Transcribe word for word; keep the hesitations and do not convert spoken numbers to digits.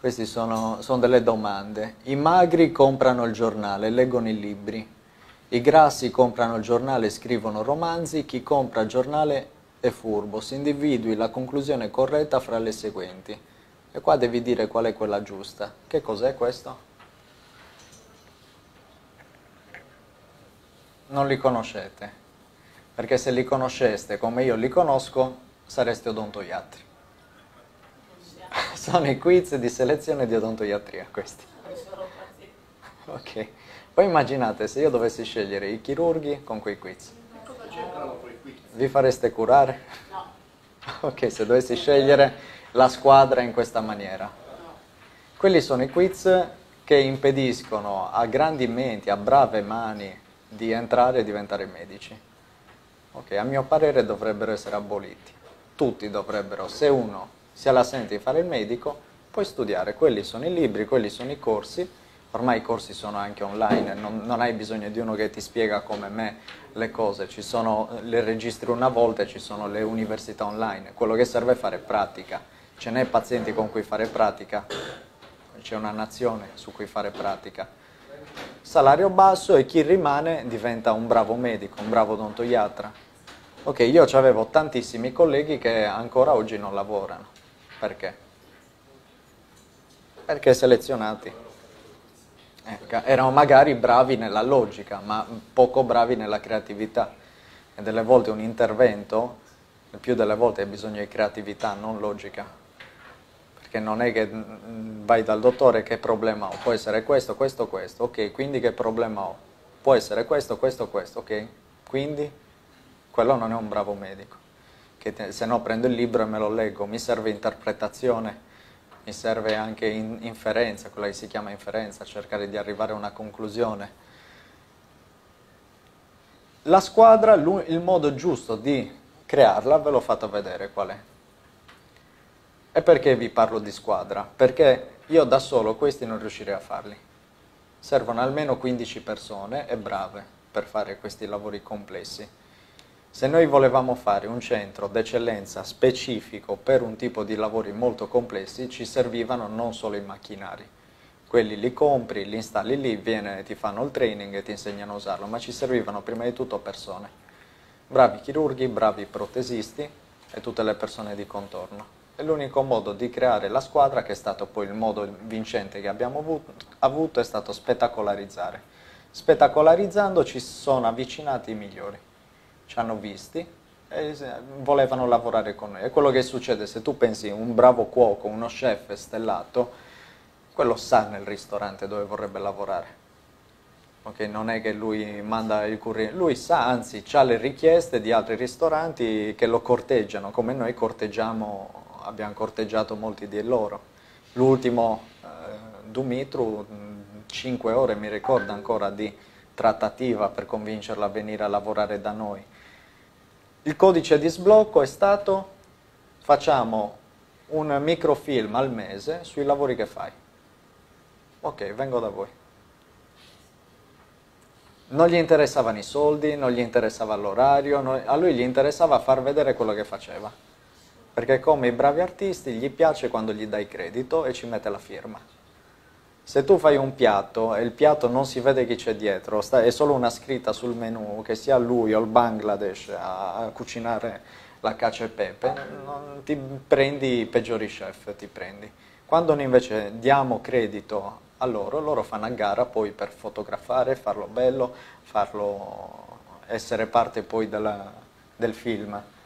Queste sono, sono delle domande. I magri comprano il giornale, leggono i libri. I grassi comprano il giornale e scrivono romanzi. Chi compra il giornale è furbo. Si individui la conclusione corretta fra le seguenti. E qua devi dire qual è quella giusta. Che cos'è questo? Non li conoscete. Perché se li conosceste come io li conosco, sareste odontoiatri. Sono i quiz di selezione di odontoiatria questi. Ok. Poi immaginate se io dovessi scegliere i chirurghi con quei quiz. Cosa c'entrano quei quiz? Vi fareste curare? No. Ok, se dovessi scegliere la squadra in questa maniera. No. Quelli sono i quiz che impediscono a grandi menti, a brave mani, di entrare e diventare medici. Ok, a mio parere dovrebbero essere aboliti. Tutti dovrebbero, se uno si ha la sente di fare il medico, puoi studiare. Quelli sono i libri, quelli sono i corsi. Ormai i corsi sono anche online, non, non hai bisogno di uno che ti spiega come me le cose. Ci sono, le registri una volta e ci sono le università online. Quello che serve è fare pratica. Ce n'è pazienti con cui fare pratica, c'è una nazione su cui fare pratica. Salario basso e chi rimane diventa un bravo medico, un bravo odontoiatra. Ok, io avevo tantissimi colleghi che ancora oggi non lavorano. Perché? Perché selezionati. Ecco, erano magari bravi nella logica, ma poco bravi nella creatività. E delle volte un intervento, il più delle volte hai bisogno di creatività, non logica. Perché non è che vai dal dottore, che problema ho? Può essere questo, questo, questo. Ok, quindi che problema ho? Può essere questo, questo, questo. Ok, quindi quello non è un bravo medico. Che te, se no prendo il libro e me lo leggo, mi serve interpretazione. Mi serve anche in, inferenza, quella che si chiama inferenza, cercare di arrivare a una conclusione. La squadra, il modo giusto di crearla, ve l'ho fatto vedere qual è. E perché vi parlo di squadra? Perché io da solo questi non riuscirei a farli. Servono almeno quindici persone e brave per fare questi lavori complessi. Se noi volevamo fare un centro d'eccellenza specifico per un tipo di lavori molto complessi, ci servivano non solo i macchinari. Quelli li compri, li installi lì, viene, ti fanno il training e ti insegnano a usarlo, ma ci servivano prima di tutto persone. Bravi chirurghi, bravi protesisti e tutte le persone di contorno. E l'unico modo di creare la squadra, che è stato poi il modo vincente che abbiamo avuto, avuto è stato spettacolarizzare. Spettacolarizzando ci sono avvicinati i migliori. Ci hanno visti e volevano lavorare con noi. È quello che succede se tu pensi un bravo cuoco, uno chef stellato, quello sa nel ristorante dove vorrebbe lavorare. Okay? Non è che lui manda il curriculum, lui sa, anzi ha le richieste di altri ristoranti che lo corteggiano, come noi corteggiamo, abbiamo corteggiato molti di loro. L'ultimo, eh, Dumitru, cinque ore mi ricordo ancora di trattativa per convincerla a venire a lavorare da noi. Il codice di sblocco è stato: facciamo un microfilm al mese sui lavori che fai. Ok, vengo da voi. Non gli interessavano i soldi, non gli interessava l'orario, a lui gli interessava far vedere quello che faceva. Perché come i bravi artisti gli piace quando gli dai credito e ci mette la firma. Se tu fai un piatto e il piatto non si vede chi c'è dietro, è solo una scritta sul menù, che sia lui o il Bangladesh a cucinare la cacio e pepe, non ti prendi i peggiori chef, ti prendi. Quando noi invece diamo credito a loro, loro fanno a gara poi per fotografare, farlo bello, farlo essere parte poi della, del film.